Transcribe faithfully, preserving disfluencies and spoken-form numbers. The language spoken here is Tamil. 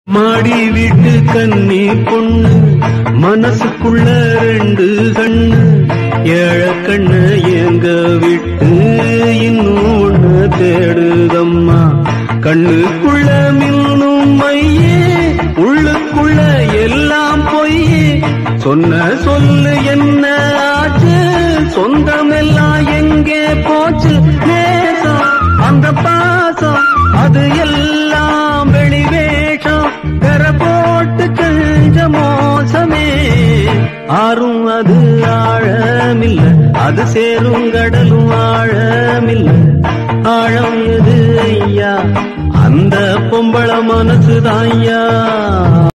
மாடி வீட்டு கன்னி பொண்ணு மனசுக்குள்ள ரெண்டு கண்ணு ஏழ கண்ணு எங்க விட்டு இன்னும் ஒண்ணு தேடுதம்மா. கண்ணுக்குள்ள மின்னும் மையே உள்ளுக்குள்ள எல்லாம் பொய்யே. சொன்ன சொல்லு என்ன ஆச்சு, சொந்தமெல்லாம் எங்கே போச்சு. நேசம் அந்த பாசம் அது எல்லாம் வெளிவேஷம். பெற போட்டு கெஞ்ச மோசமே. ஆறும் அது ஆழமில்ல, அது சேரும் கடலும் ஆழமில்ல. ஆழம் எது ஐயா, அந்த பொம்பள மனசுதான் ஐயா.